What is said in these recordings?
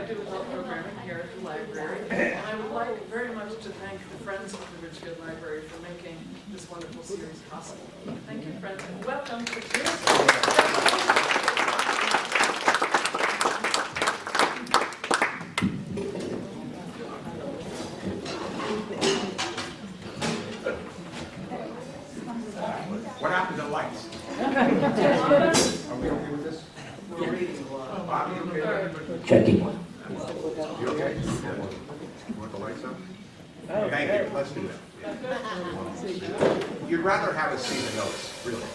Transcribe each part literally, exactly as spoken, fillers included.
do adult programming here at the library. And I would like very much to thank the Friends of the Ridgefield Library for making this wonderful series possible. Thank you, friends, and welcome to Catoonah. What happened to the lights? Are we okay with this? Bob, you okay? Checking. You okay? You want the lights up? Thank you. Let's do that. You'd rather have us see the notes, really.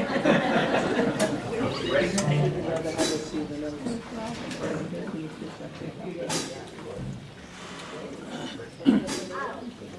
Ready? You'd rather have us see the notes.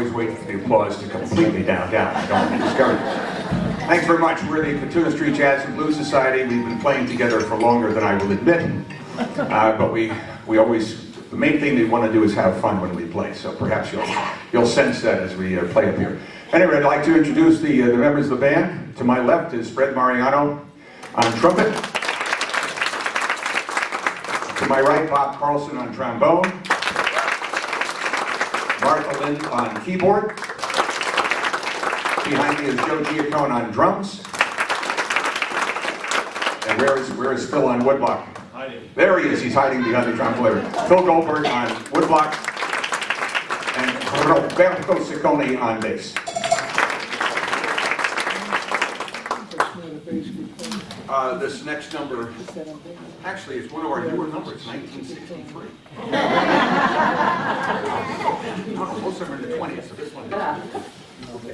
always wait for the applause to completely down, down. I don't want to be discouraged. Thanks very much. We're the Catoonah Street Jazz and Blues Society. We've been playing together for longer than I will admit. Uh, but we, we always, the main thing we want to do is have fun when we play. So perhaps you'll, you'll sense that as we uh, play up here. Anyway, I'd like to introduce the, uh, the members of the band. To my left is Fred Mariano on trumpet. To my right, Bob Carlson on trombone. Martha Lind on keyboard. Behind me is Joe Giacone on drums. And where is, where is Phil on woodblock? There he is, he's hiding behind the drum player. Phil Goldberg on woodblock. And Roberto Ciccone on bass. Uh, this next number, actually, it's one of our newer numbers, nineteen sixty-three. No, most of them are in the twenties, so this one is. Okay.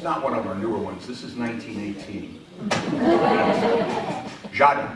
not one of our newer ones. This is nineteen eighteen. Jada.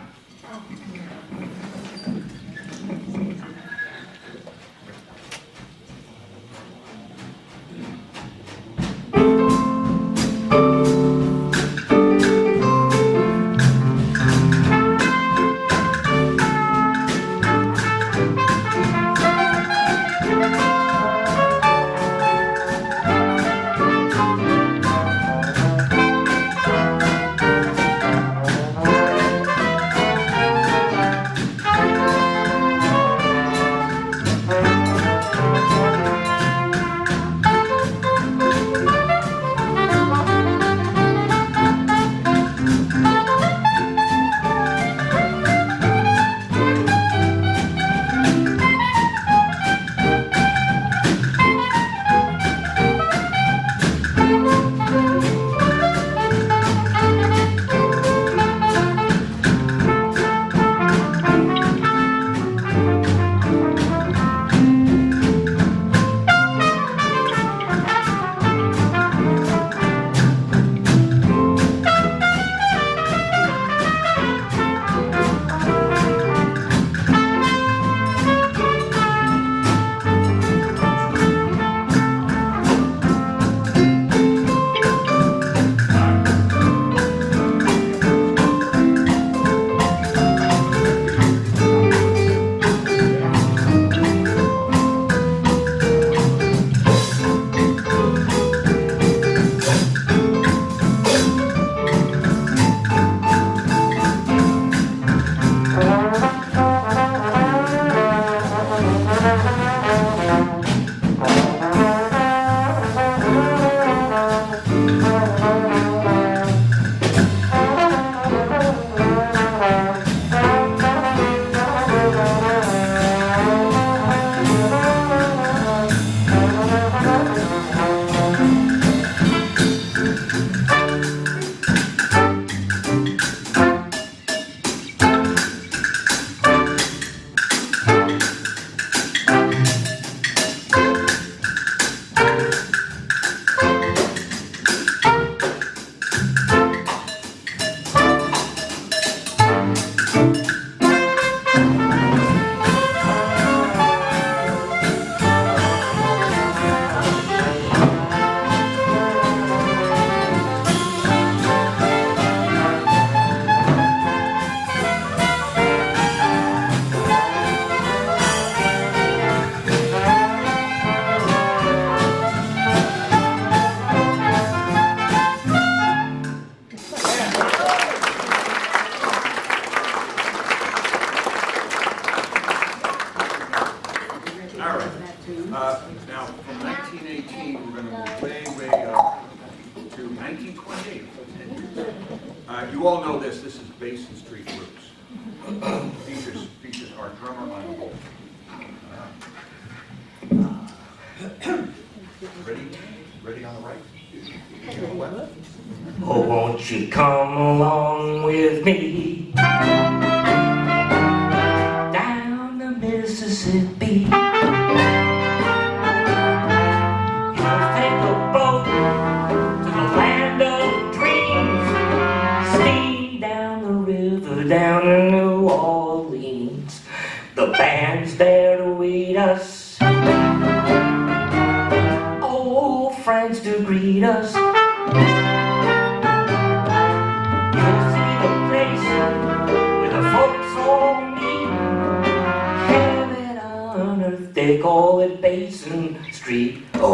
Uh, you all know this. This is Basin Street Blues. Features, features our drummer on the bowl. Uh, ready? Ready on the right? Oh, won't you come along with me down the Mississippi? You'll take a boat to the land of dreams, steam down the river down to New Orleans. The band's there to wait us, old friends to greet us. They call it Basin Street. Oh.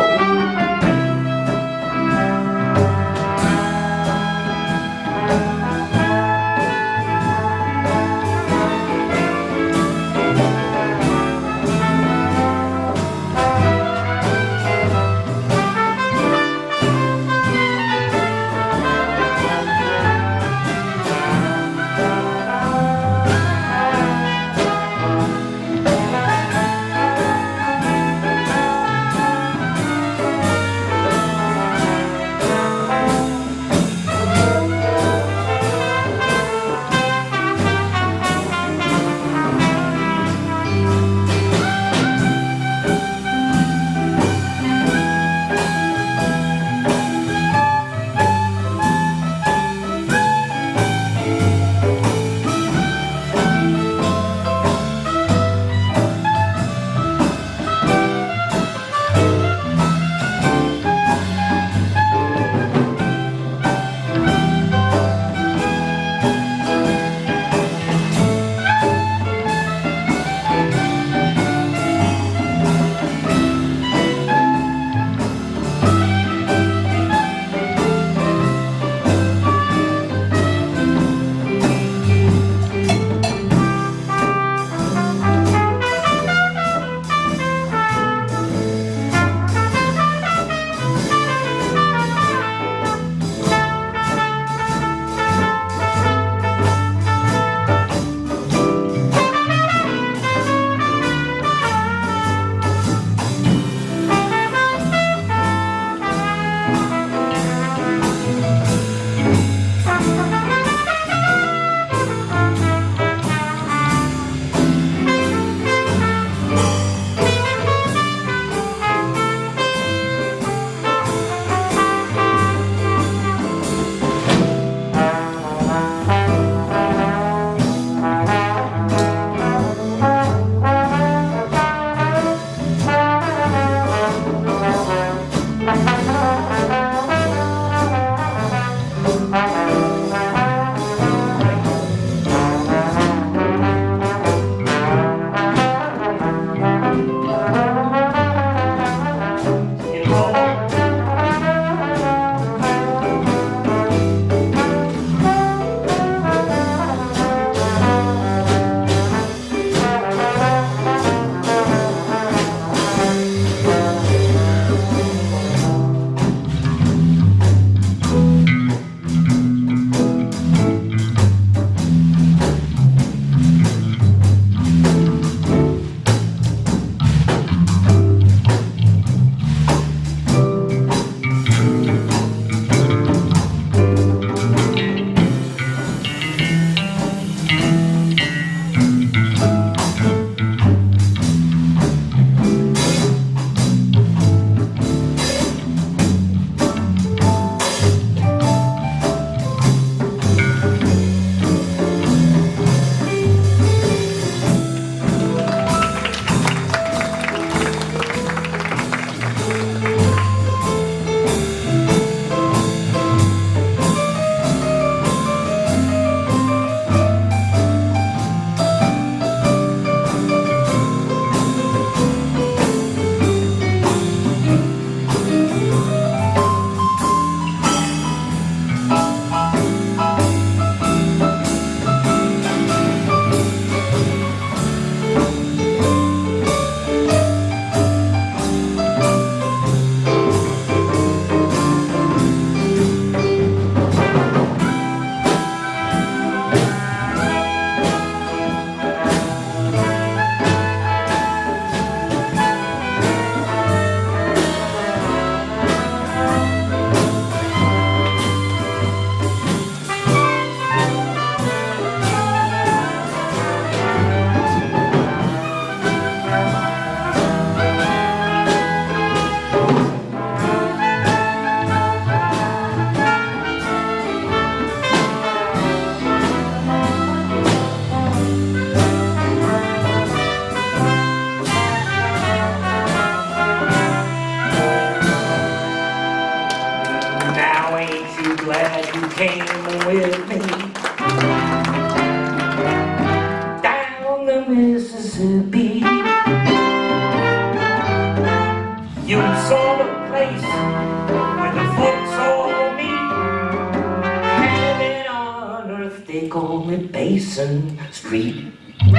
Mason Street.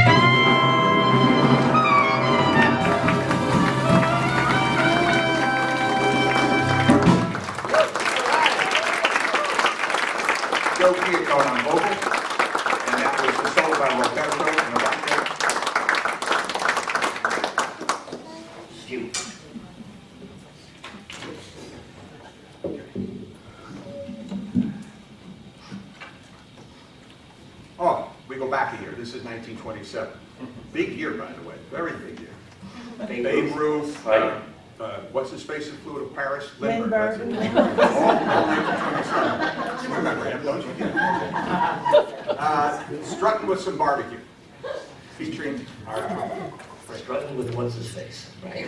Joe Catoonah on vocals, and that was the solo by Roberto and Abate. Stu. Oh, we go back a year. This is nineteen twenty-seven. Big year, by the way. Very big year. Babe Babe Ruth. Ruth. Uh, uh, what's his face that flew to Paris? Lindbergh. That's it. All, all nineteen twenty-seven. You remember him, don't you? Uh, Strutting with Some Barbecue. Featuring our Struggling with what's his face, right?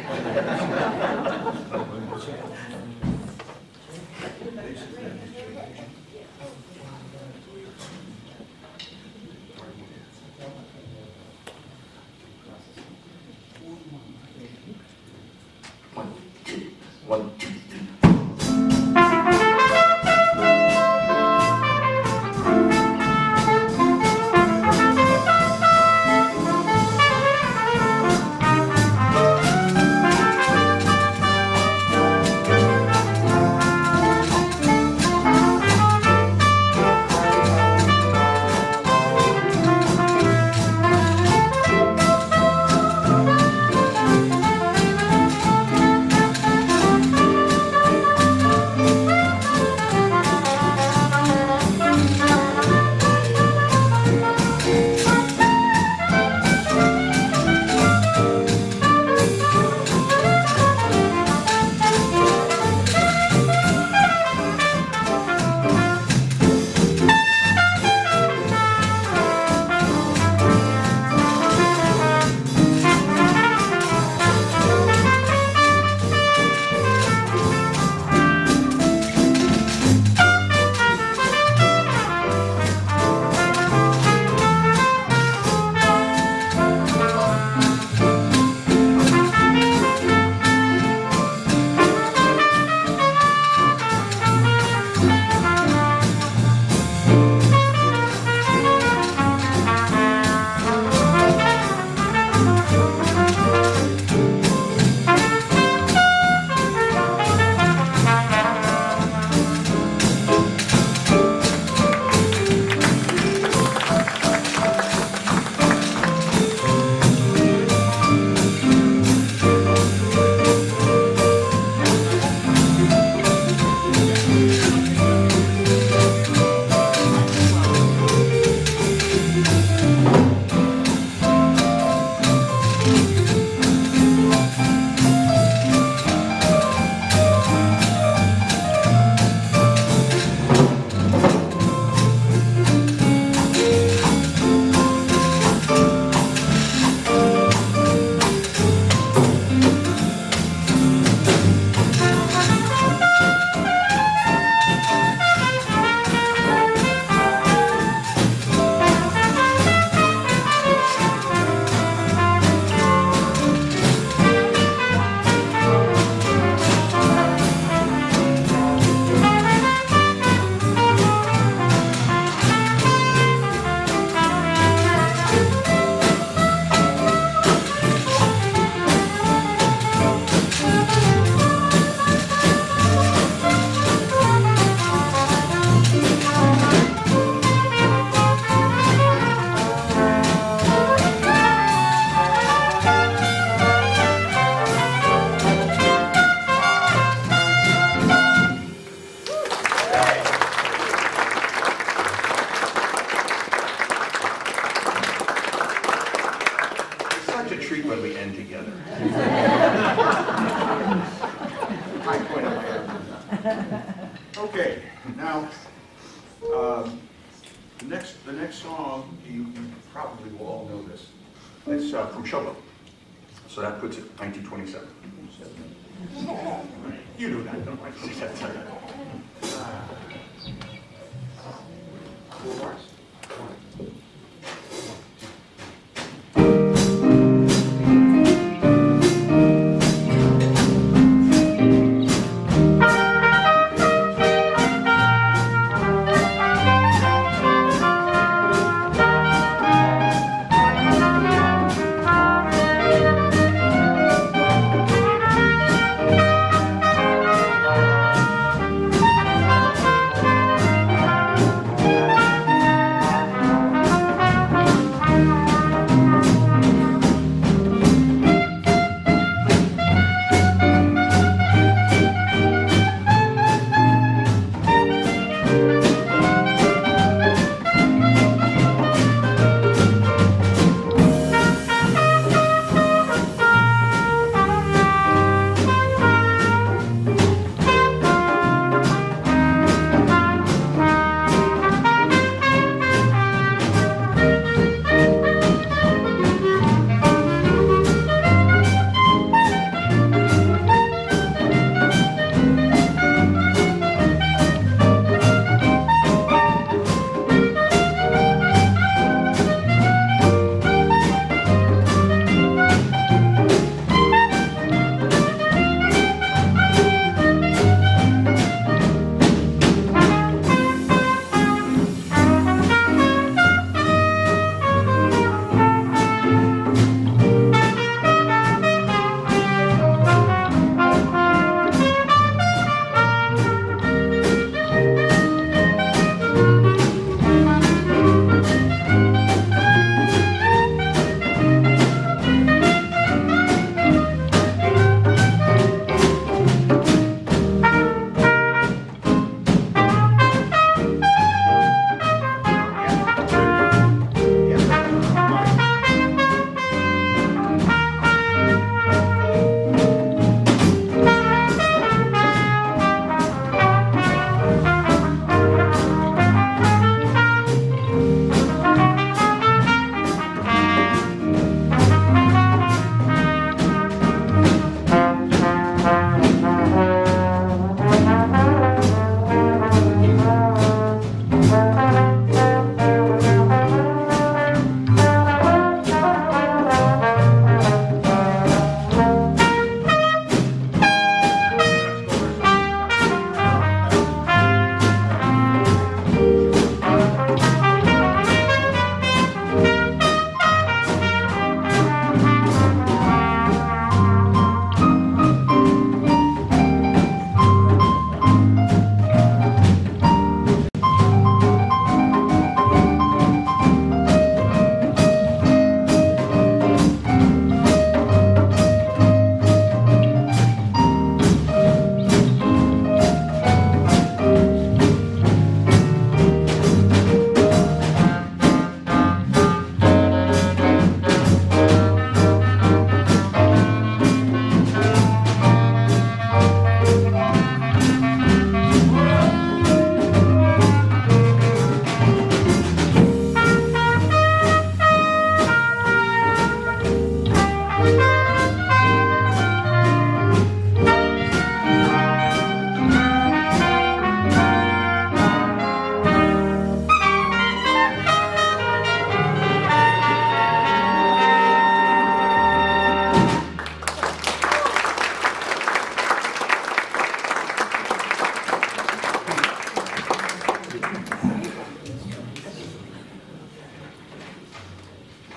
One, two, one, two, three. when we end together. High point of my effort. Okay, now, um, the next, the next song, you, you probably will all know this. It's uh, from Showboat. So that puts it nineteen twenty-seven. You knew that, don't I? Uh, Four bars?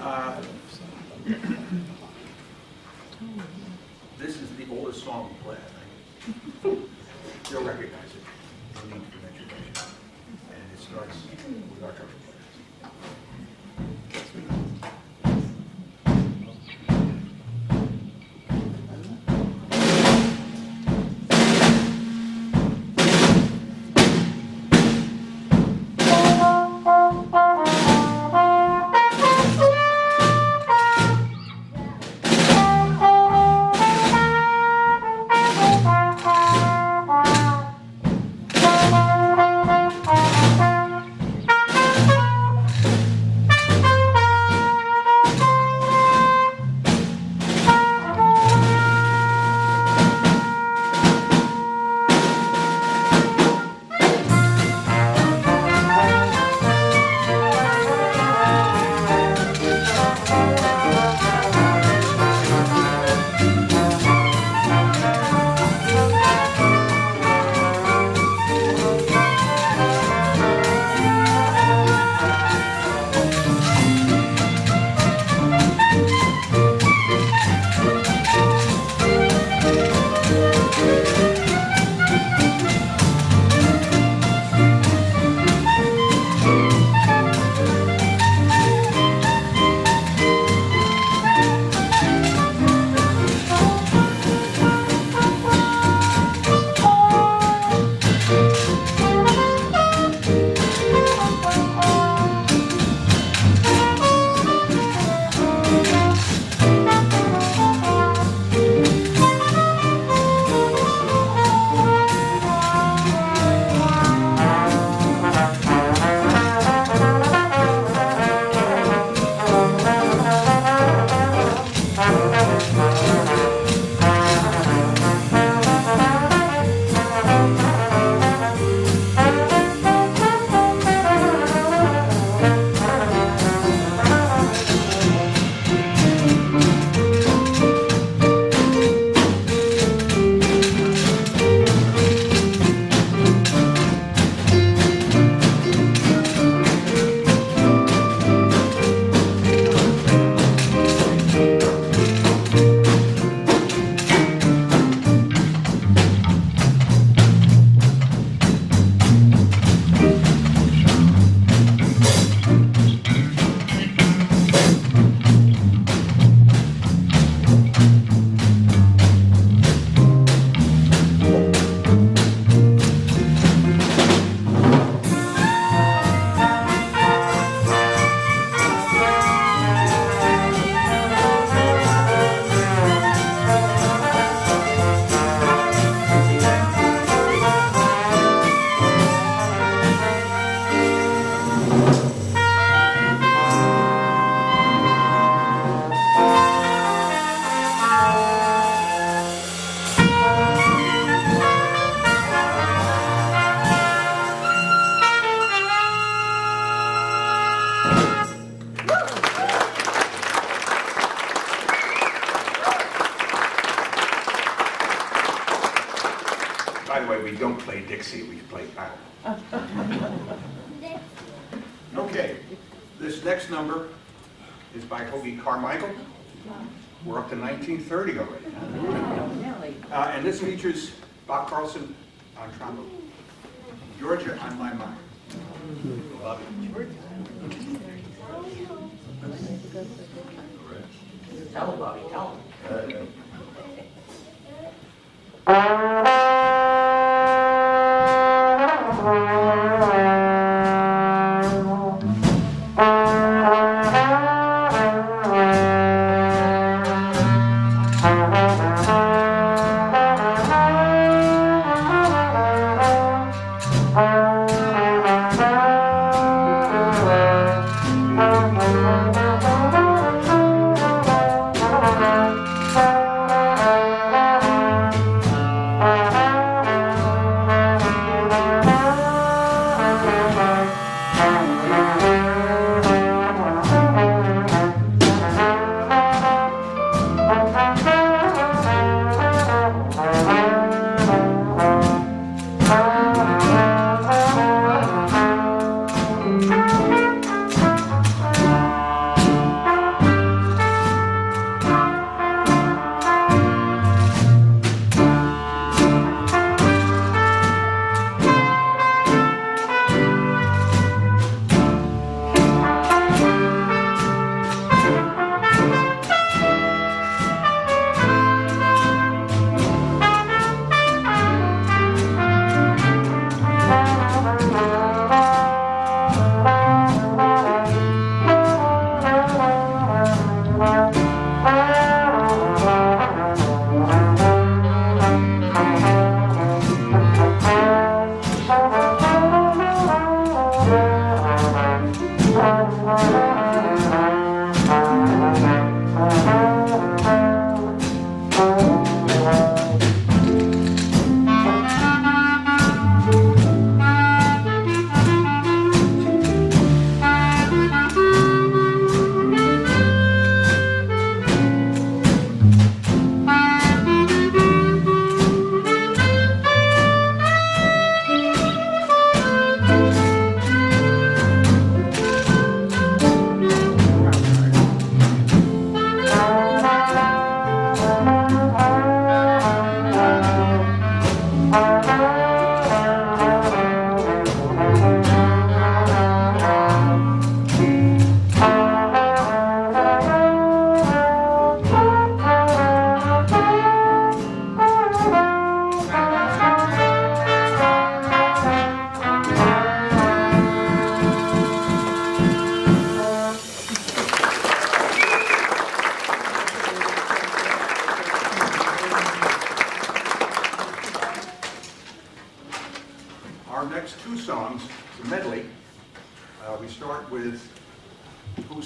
Uh, this is the oldest song we play, I think. You'll recognize it. No need for introduction. And it starts with our trumpet players. By the way, we don't play Dixie, we play Battle. Okay, this next number is by Hoagie Carmichael. We're up to nineteen thirty already. Uh, and this features Bob Carlson on trombone. Georgia on my mind. Love it. Tell him, Bobby, tell him.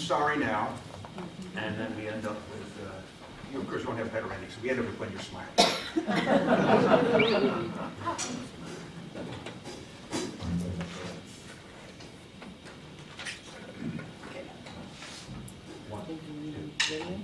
Sorry Now, and then we end up with, uh, you of course don't have better endings, so we end up with When You're Smiling. One, two.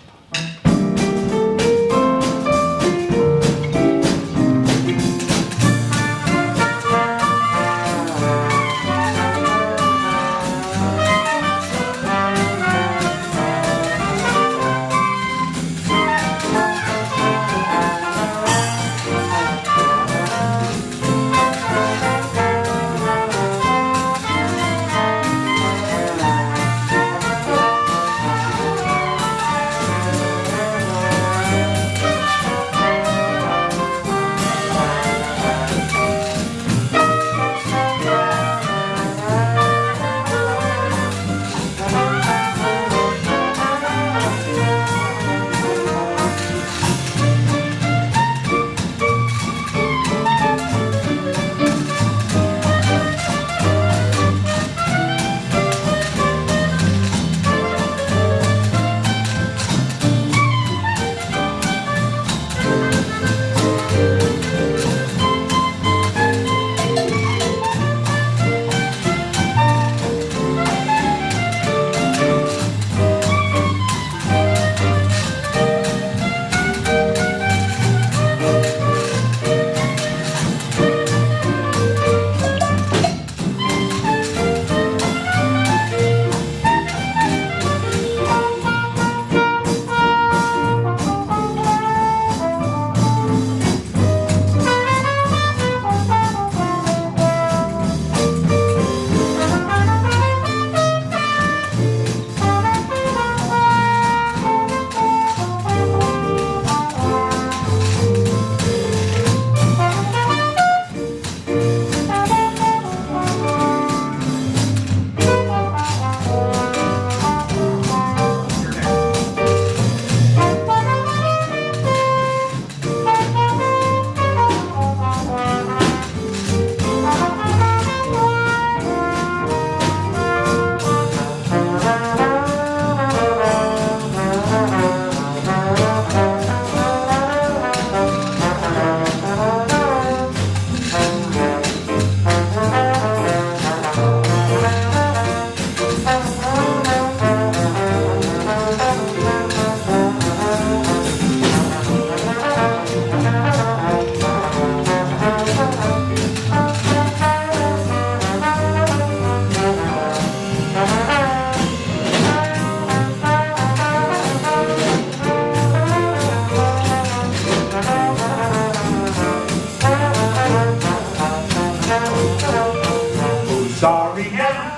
Sorry now,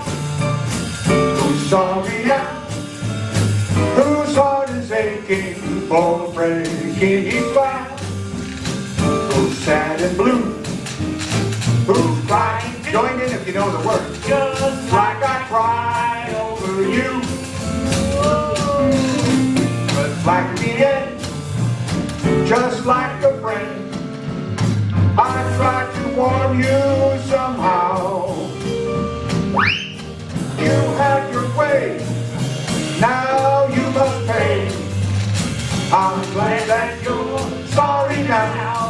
who's sorry now, whose heart is aching for breaking each vow, who's sad and blue, who's crying, join in if you know the words, just like I cry over you, but like the end, just like a friend, I tried to warn you somehow. You had your way, now you must pay. I'm glad that you're sorry now.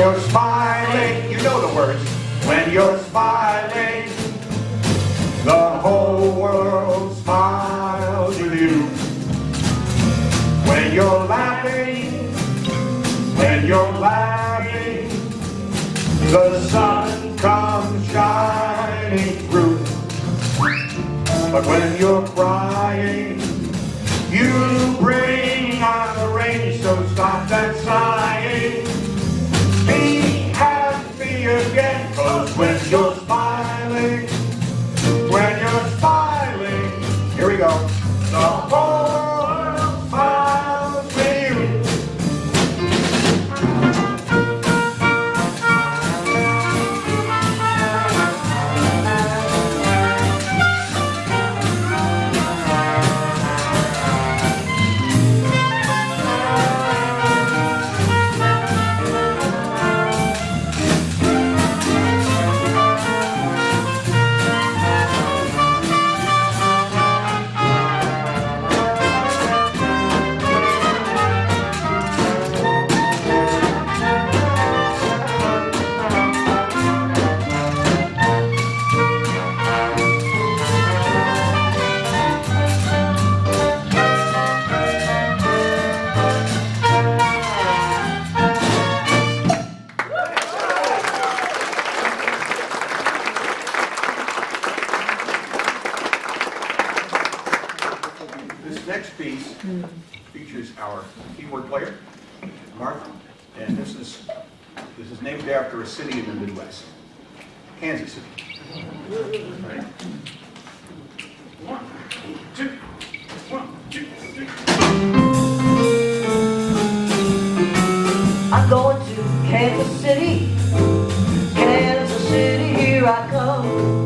you're smiling, you know the words. When you're smiling, the whole world smiles with you. When you're laughing, when you're laughing, the sun comes shining through. But when you're crying, you bring on the rain, so stop that sighing. Be happy again, 'cause when you're smiling, when you're smiling, here we go, the whole world smiles with you. Next piece features our keyboard player, Martha, and this is this is named after a city in the Midwest, Kansas City. Right? One, two, one, two, three. I'm going to Kansas City, Kansas City, here I come.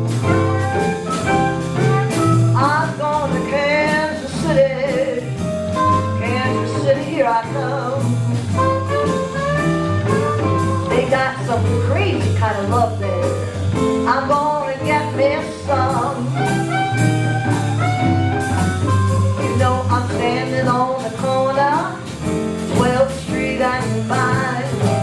I'm going to Kansas City, Kansas City, here I come. They got some crazy kind of love there. I'm gonna get me some. You know I'm standing on the corner, twelfth street and Vine.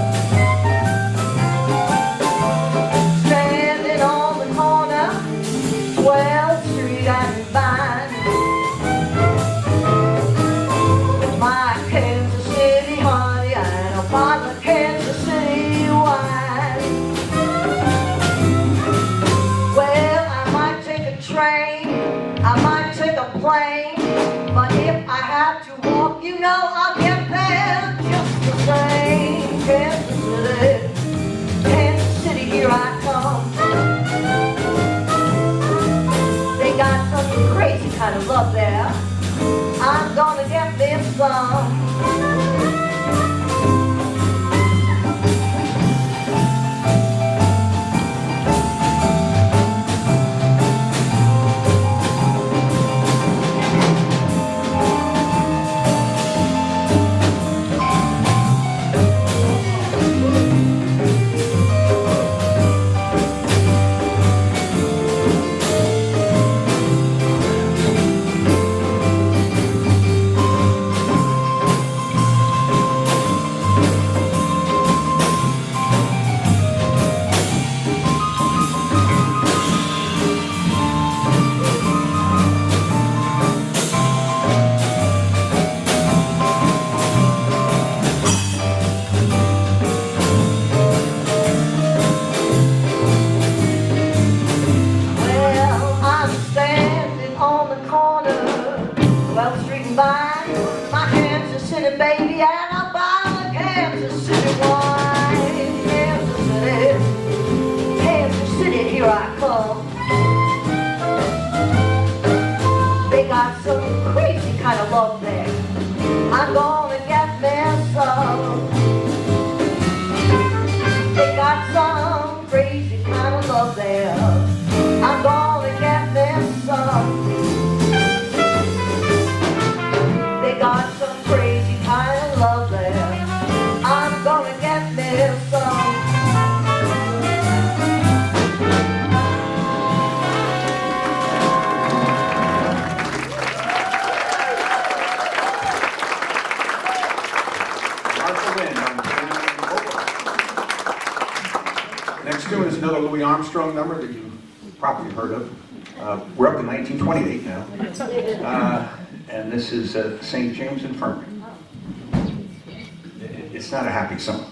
Standing on the corner, twelfth street and Vine. With my Kansas City honey and a bottle of Kansas City wine. Well, I might take next tune is another Louis Armstrong number that you probably heard of. Uh, we're up to nineteen twenty-eight now. Uh, and this is uh, Saint James Infirmary. It's not a happy song.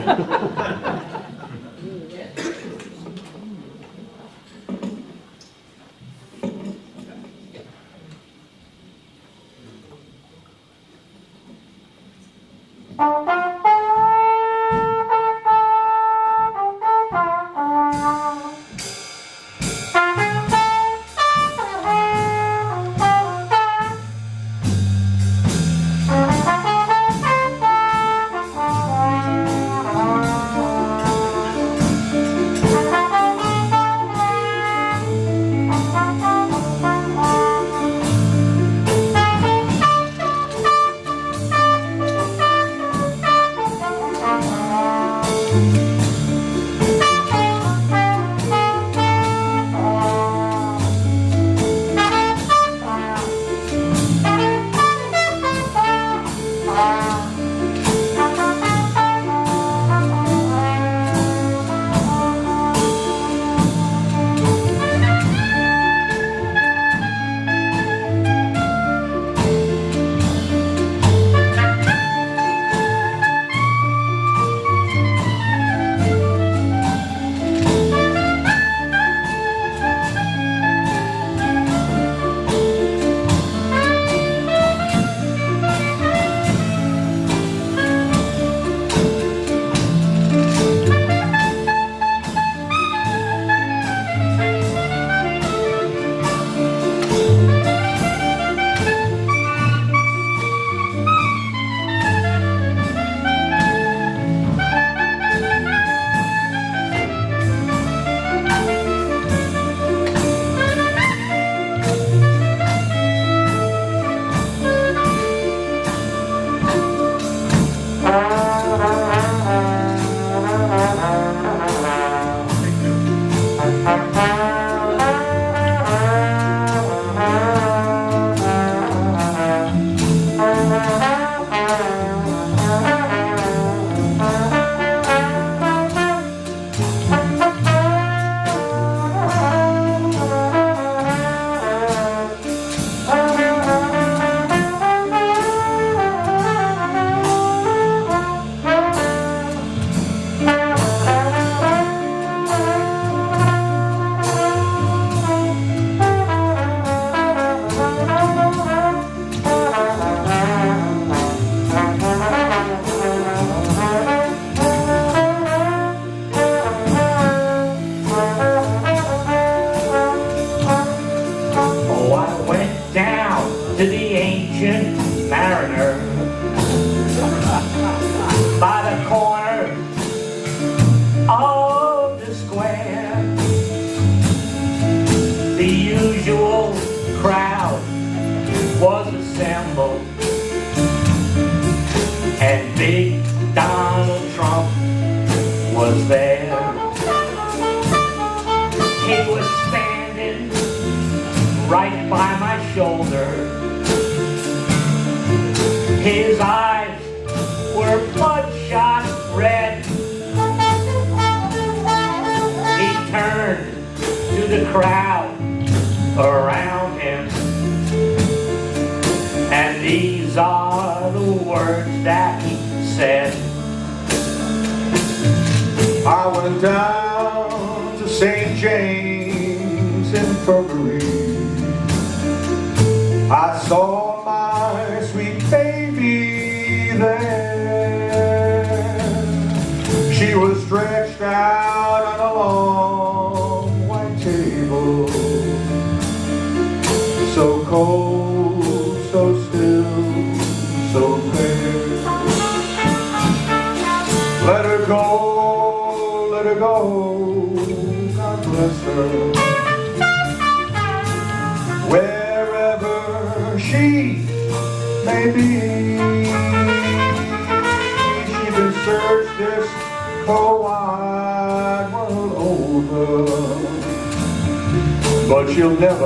But you'll never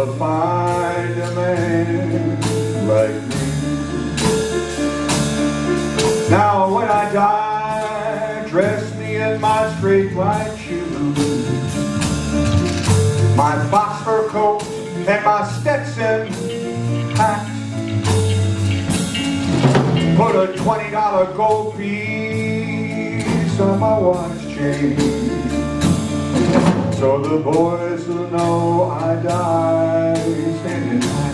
find a man like me. Now when I die, dress me in my straight white shoes, my box fur coat and my Stetson hat. Put a twenty dollar gold piece on my watch chain, so the boys will know I died standing high.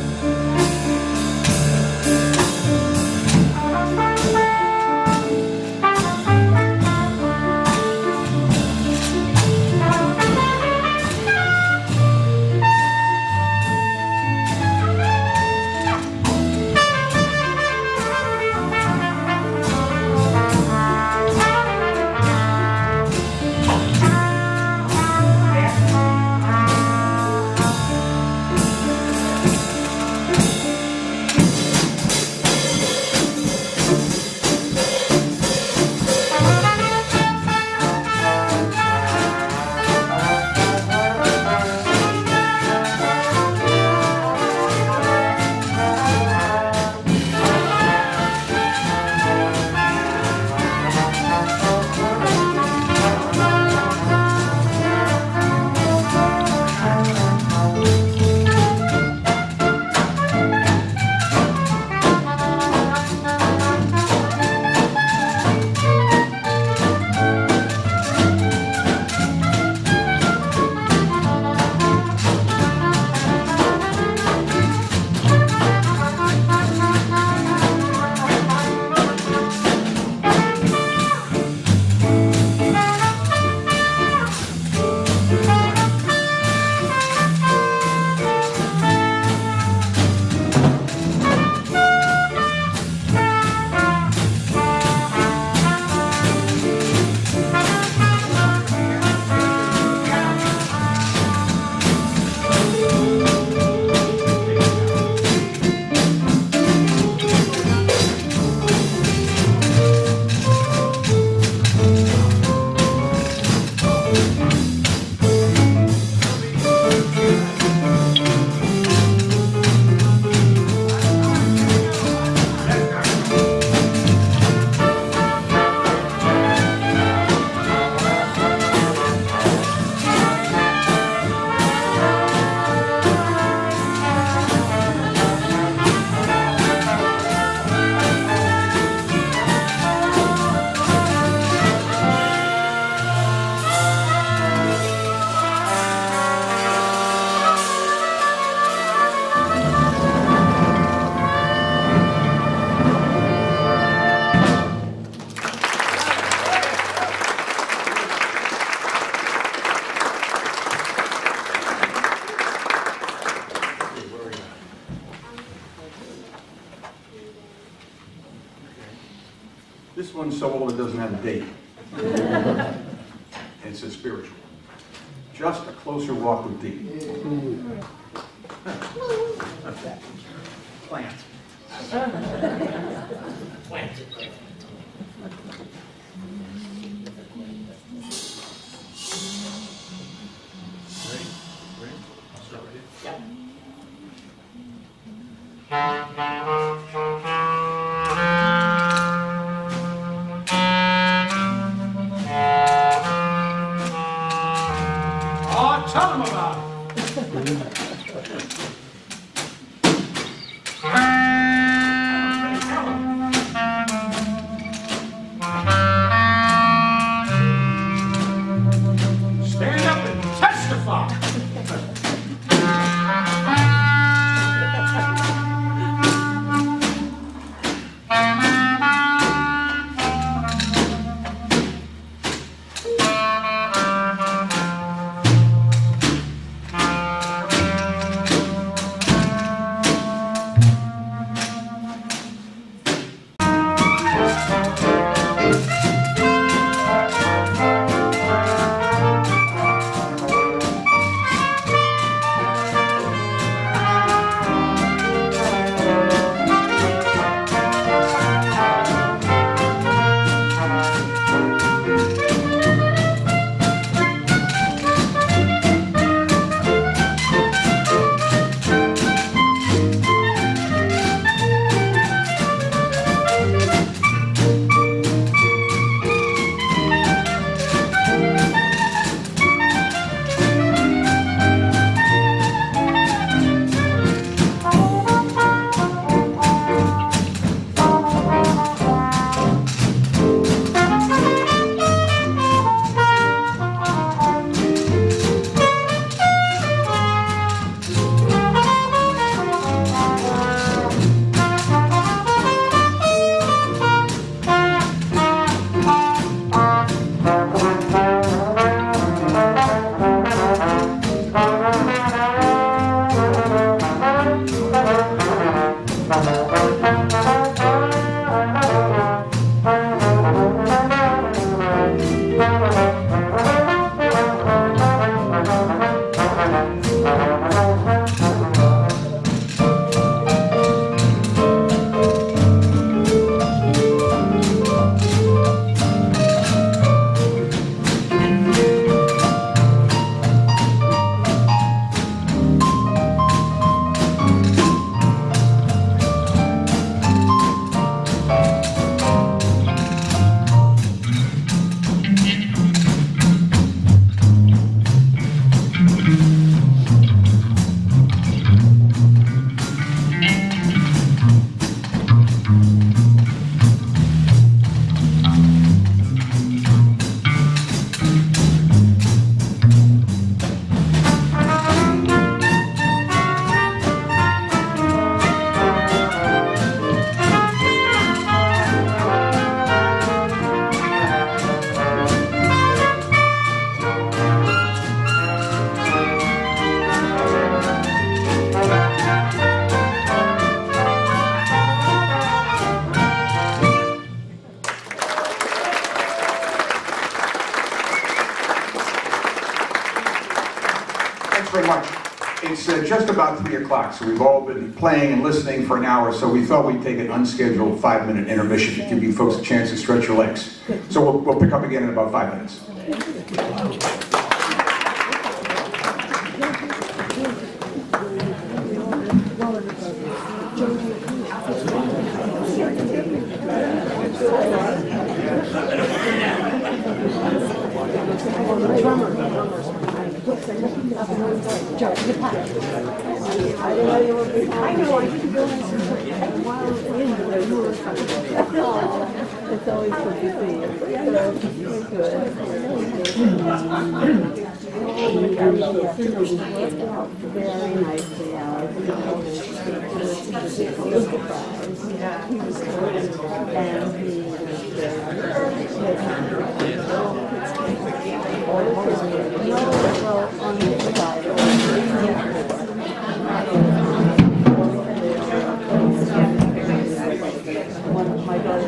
This one's so old it doesn't have a date. It's a spiritual. Just a closer walk with thee. Plant. Plant. Ready? Ready? I'll start with you. Yep. Oh, tell them about it. Stand up and testify. very much. It's uh, just about three o'clock, so we've all been playing and listening for an hour, so we thought we'd take an unscheduled five-minute intermission to give you folks a chance to stretch your legs. So we'll, we'll pick up again in about five minutes. It's always good to see you. Good. Very nicely, Alex. Yeah, he was good. And he was well, on his side, one of my daughters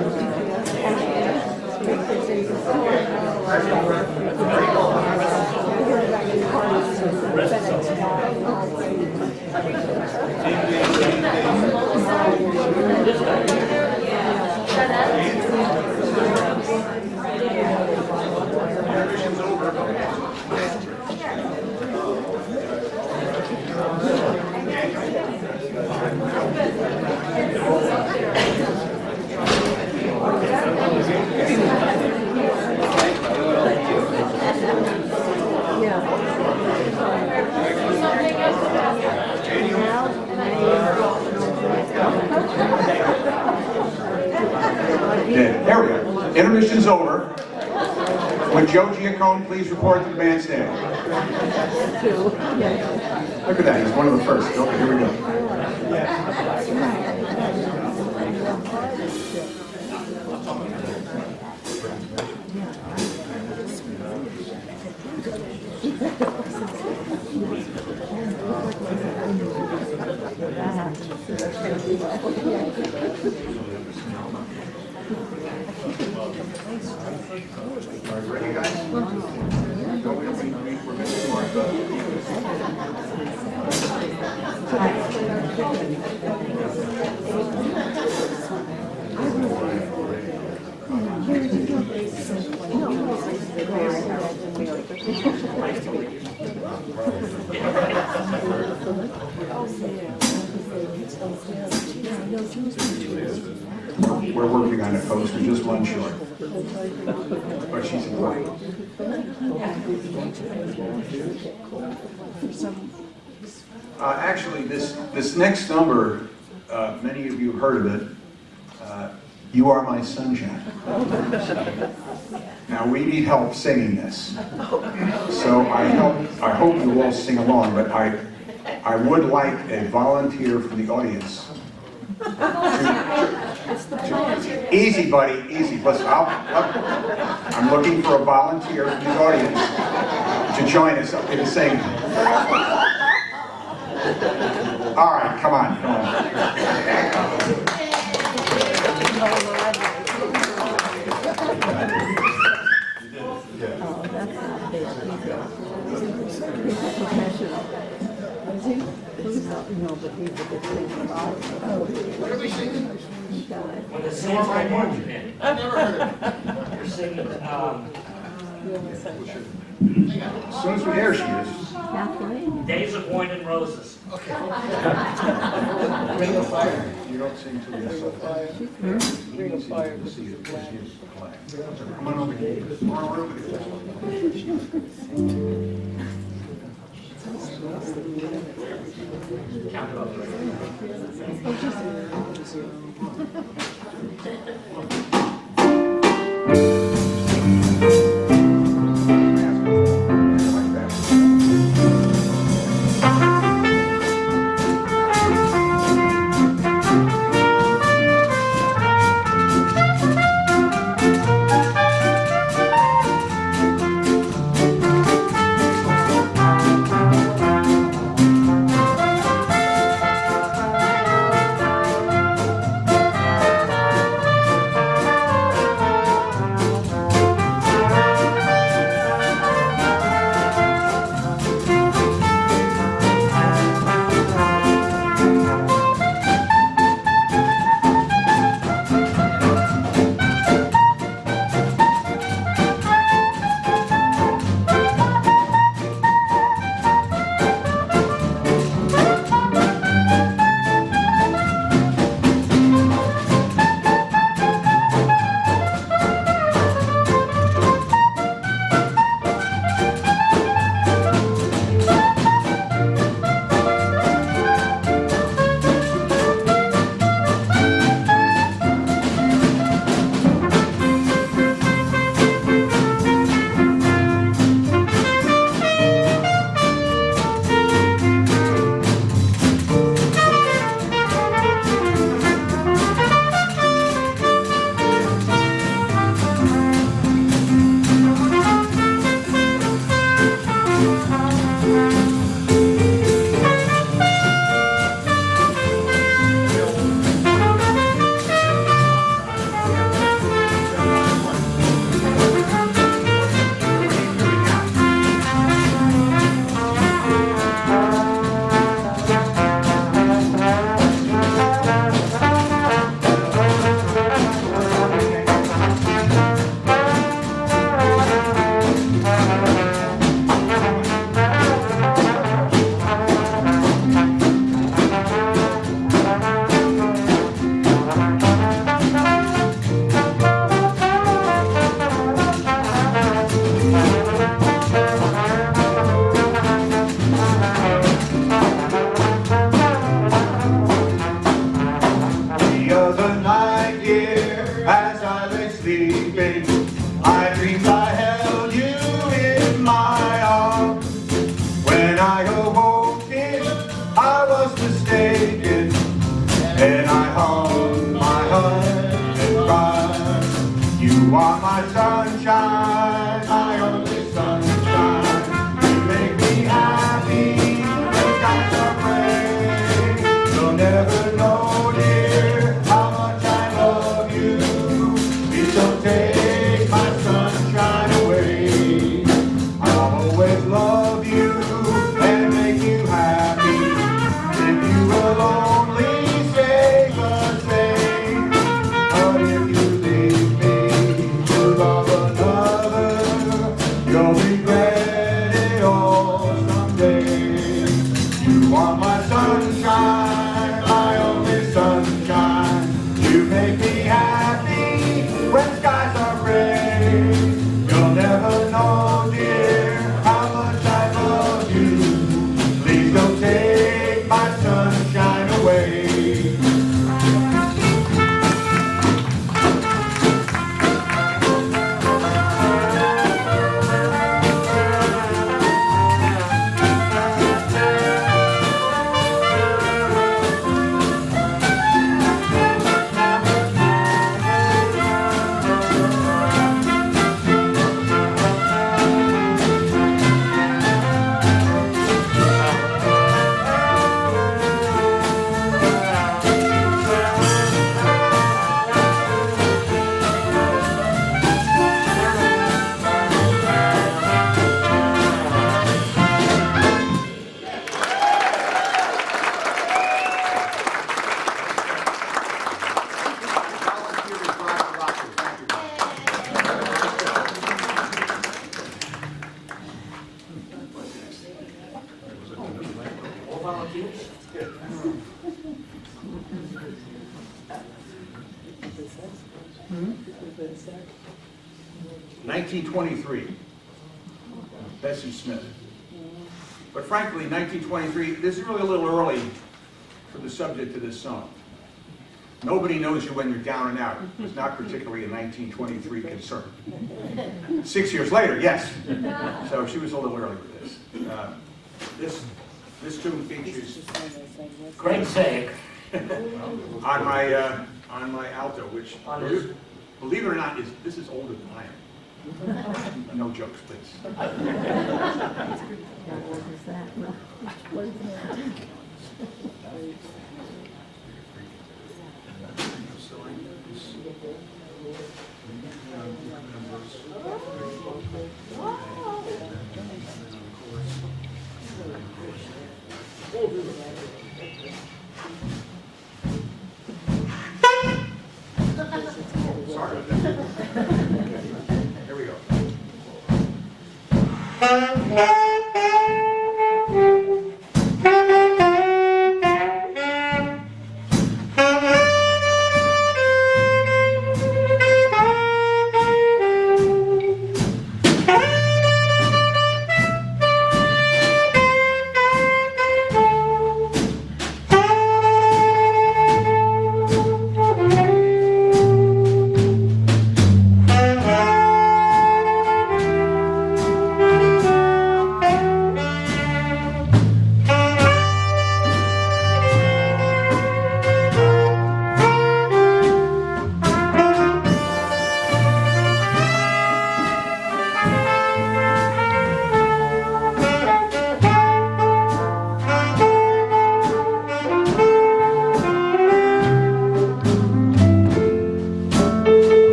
Thank you. Joe Giacone please report to the bandstand? Look at that, he's one of the first. Okay, here we go. All right, ready, guys? No, we don't need to meet. We're missing Martha. We're working on it, folks. We're just one short. But she's important. Uh, actually, this, this next number, uh, many of you have heard of it. Uh, You Are My Sunshine. Now, we need help singing this. So I hope, I hope you all sing along, but I, I would like a volunteer from the audience. Easy, buddy, easy. Listen, I'll, I'll, I'm looking for a volunteer from the audience to join us up in singing. All right, come on, come on. What are we singing? When the sand's right marching in. You're singing, um, As soon as we hear she is. Days of Wine and Roses. Okay. Ring of Fire. You don't sing to the Ring of Fire. Ring of Fire. Come on over here. Come on over here. Count it up. regret it all someday. You are my sunshine, my only sunshine. You make me happy when skies are gray. You'll never know, dear, how much I love you. Please don't take my sunshine away. nineteen twenty-three, Bessie Smith. But frankly, nineteen twenty-three, this is really a little early for the subject of this song. Nobody knows you when you're down and out. It was not particularly a nineteen twenty-three concern. Six years later, yes. So she was a little early with this. Uh, this, this tune features Great sake. on my uh, on my alto, which On his- believe it or not, is this is older than I am. No jokes, please. What is that? No. What is that? Sorry about that. Here we go. Thank you.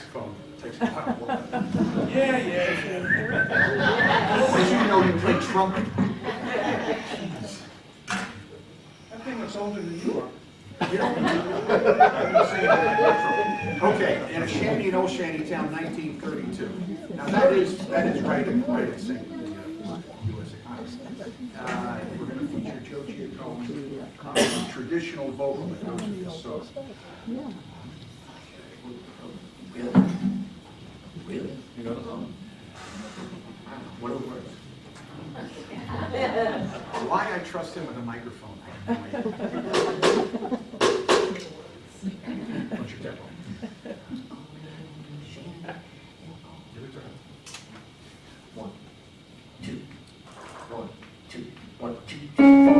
saxophone. It takes a lot of work. Yeah, yeah, yeah. As you know, you play trumpet. That thing was older than you are. You don't I'm gonna sing it in my intro. Okay, in a shanty in old shanty town, nineteen thirty-two. Now that is that is right in right in sync with the uh, U S economy. Uh, we're going to feature Joe Giacomo, uh, traditional vocal that goes with this song. Really? Really? You know the song? What are the words? Why I trust him with a microphone? What's your tempo? One, two, one, two, one, two, three, four.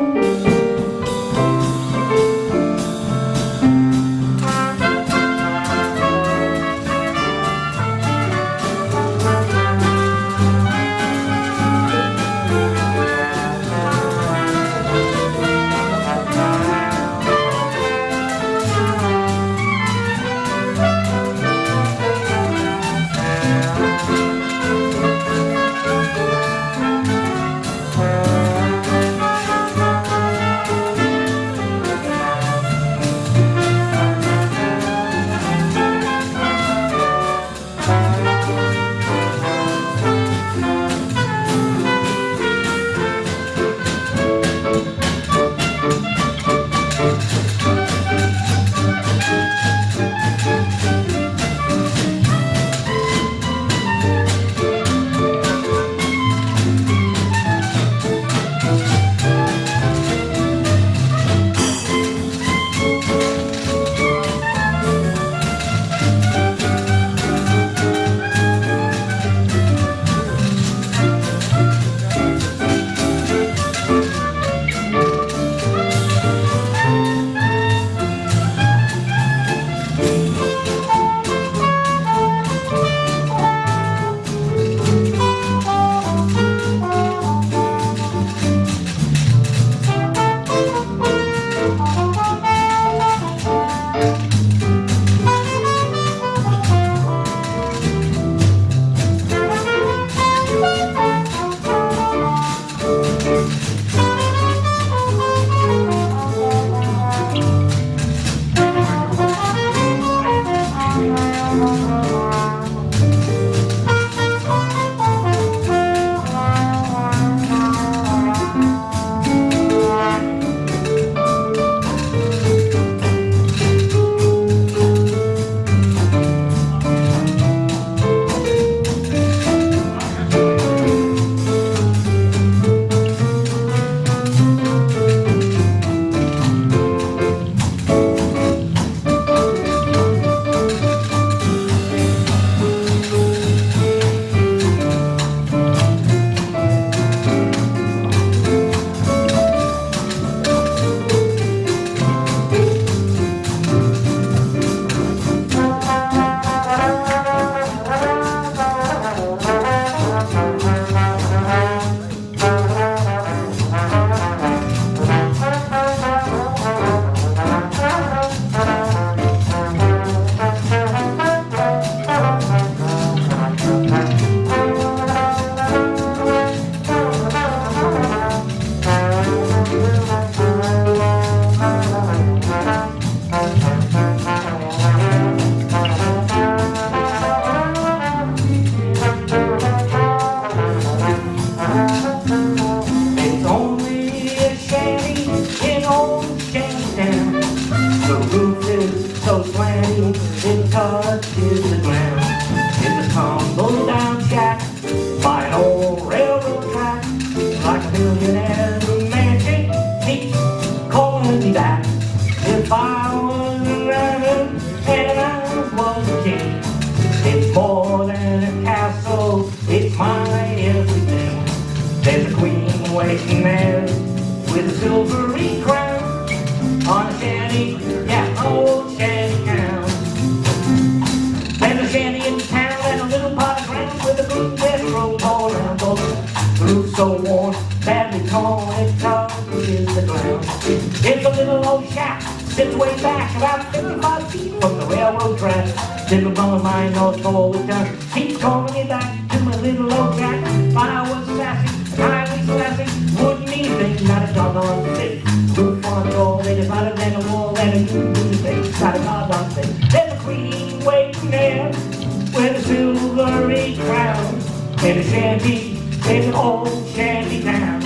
It's a little old shack sits way back about fifty-five feet from the railroad track. Little brother mine knows no always does. Keeps calling me back to my little old track. I was sassy, I was sassy, wouldn't anything, not a doggone thing. Roof on the door, made it better than a wall, and a new thing, not a doggone thing. There's a queen waiting there with a silvery crown, in a shanty, in an old shanty town.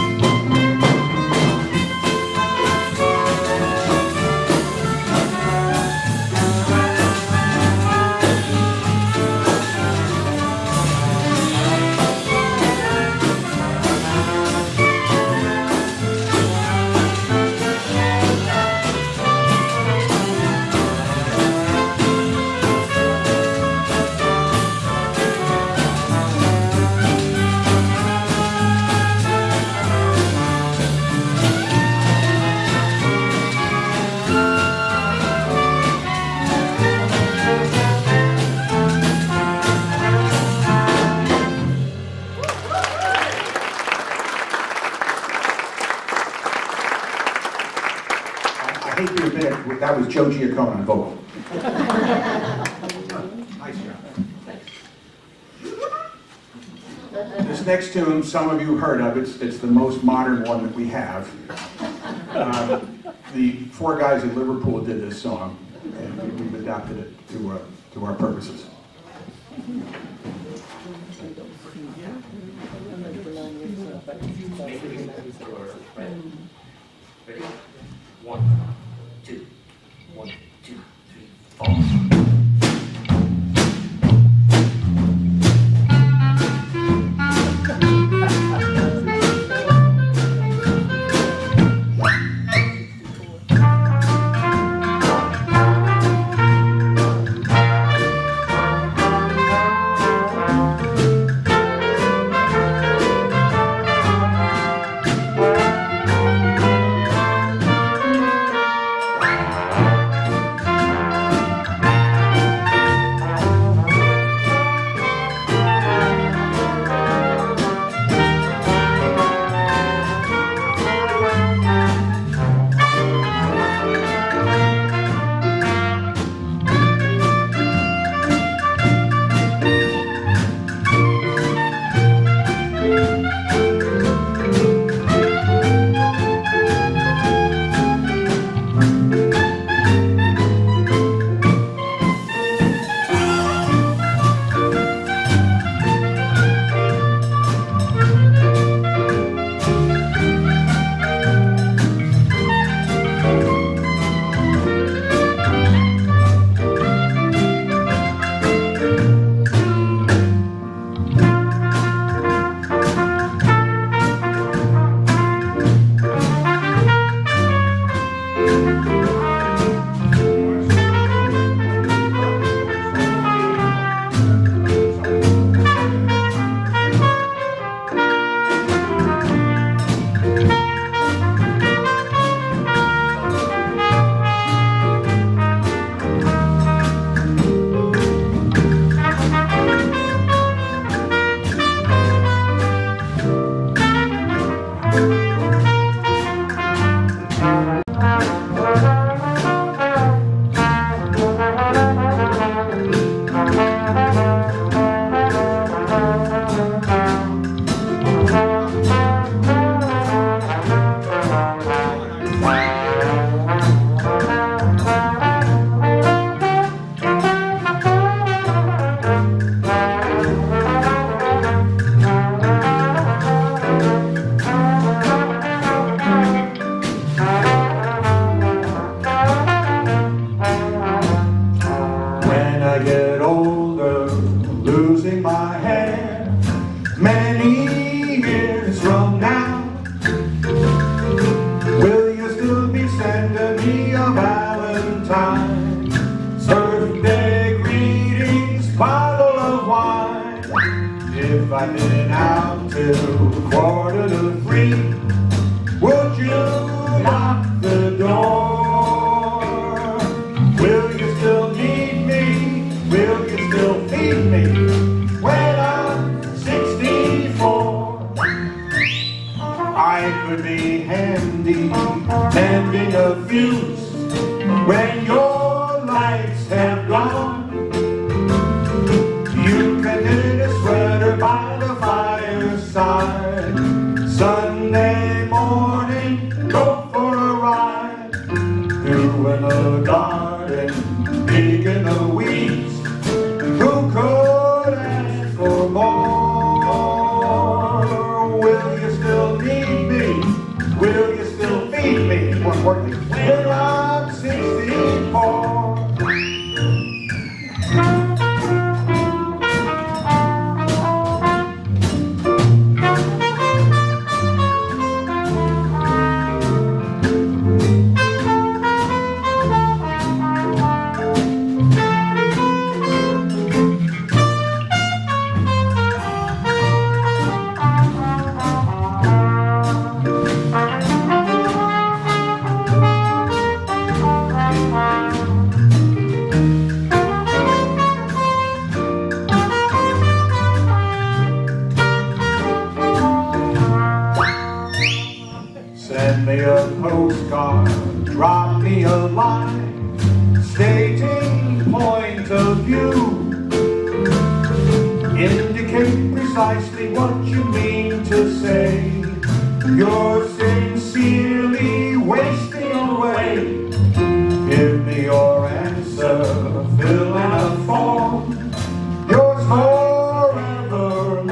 That was Joe Giacomo on vocal. Nice job. This next tune, some of you heard of. It's, it's the most modern one that we have. Uh, the four guys in Liverpool did this song, and we've adapted it to, uh, to our purposes. Ready? One, two, one, two, three, four. I've been out till quarter to three. Would you lock the door? Will you still need me? Will you still feed me when I'm sixty-four? I could be handy, mending a fuse When your lights have gone, you can knit a sweater by the fireside. Sunday morning, go for a ride through in the garden, digging the weeds. Who could ask for more? Will you still need me? Will you still feed me? More importantly, when I'm sixty-four. Send me a postcard, drop me a line, stating point of view. Indicate precisely what you mean to say. You're sincerely wasting away. Give me your answer, fill in a form. Yours forever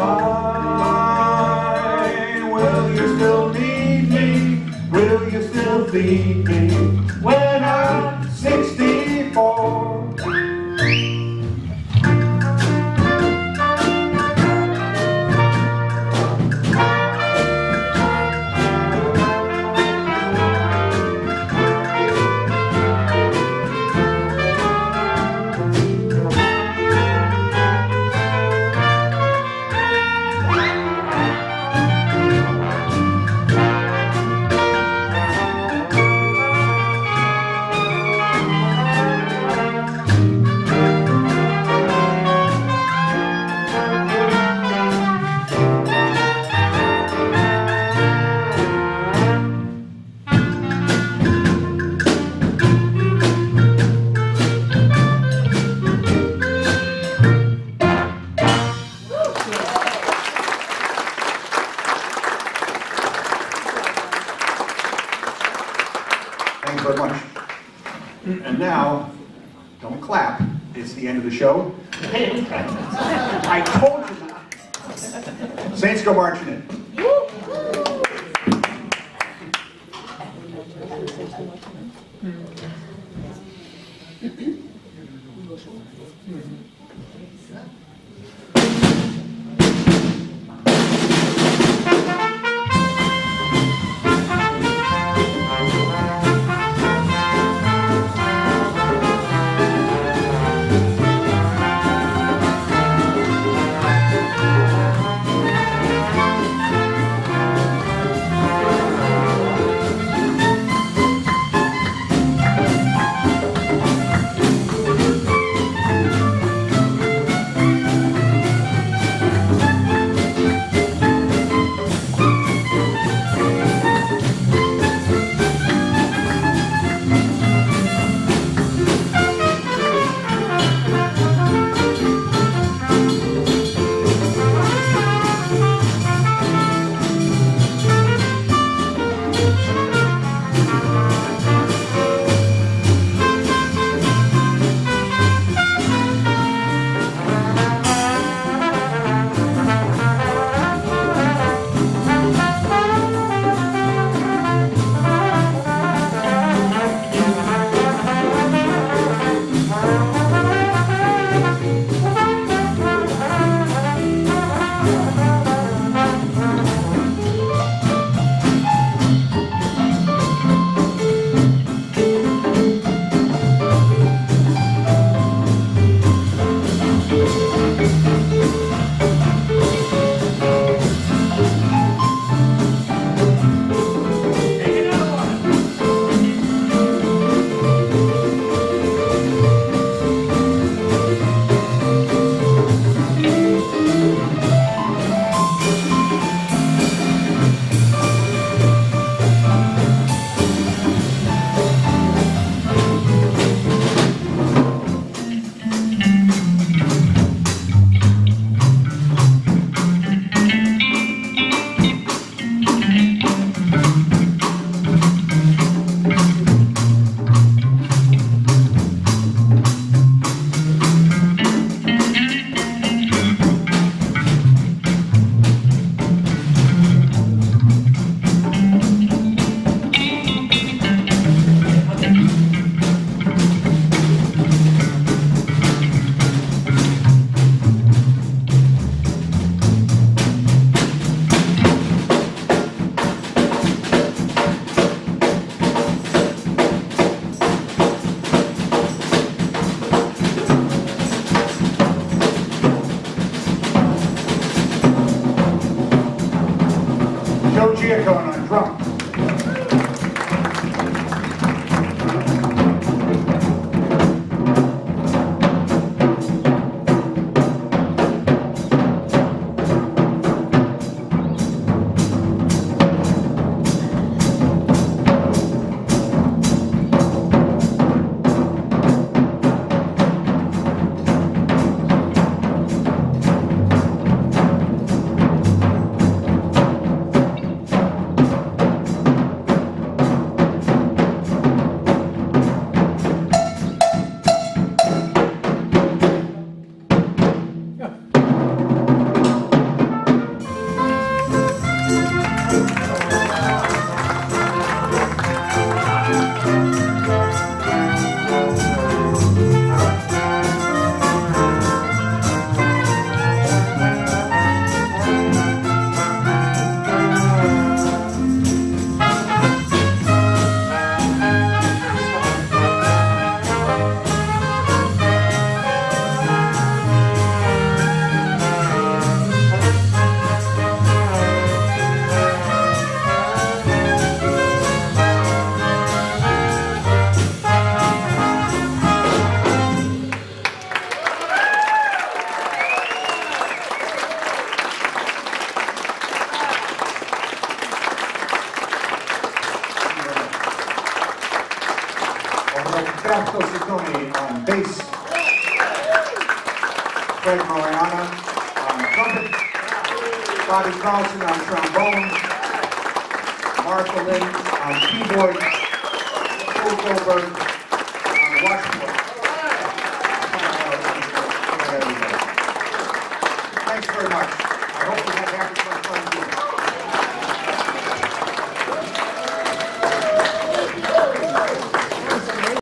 mine. Will you still need me? Will you still feed me when I'm sixty-four? Thanks very much. And now, don't clap. It's the end of the show. I told you not. Saints go marching in. drum. On bass, Craig Mariana on trumpet, Bobby Carlson on trombone, Martha Lynn on keyboard, Phil Goldberg